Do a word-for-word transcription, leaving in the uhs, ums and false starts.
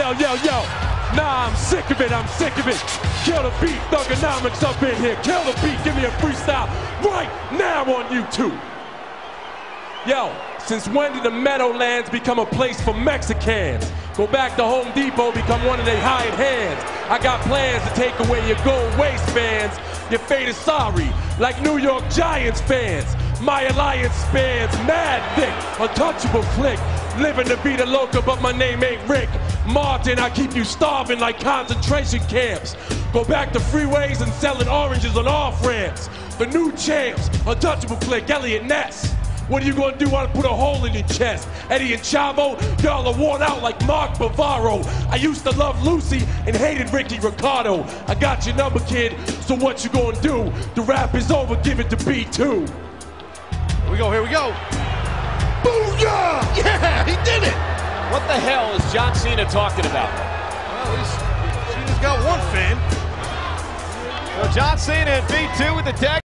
yo, yo, yo. Nah, I'm sick of it, I'm sick of it. Kill the beat, Thuganomics up in here. Kill the beat, give me a freestyle right now on YouTube. Yo, since when did the Meadowlands become a place for Mexicans? Go back to Home Depot, become one of their hired hands. I got plans to take away your gold waistbands. Your fate is sorry, like New York Giants fans. My alliance spans mad thick, untouchable click. Living to be the local, but my name ain't Rick Martin. I keep you starving like concentration camps. Go back to freeways and selling oranges on off ramps. The new champs, untouchable click, Elliot Ness. What are you gonna do? Wanna put a hole in your chest? Eddie and Chavo, y'all are worn out like Mark Bavaro. I used to love Lucy and hated Ricky Ricardo. I got your number, kid, so what you gonna do? The rap is over, give it to B two. Here we go, here we go. Booyah! Yeah, he did it! What the hell is John Cena talking about? Well, he's, Cena's got one fan. So John Cena and B two with the tag.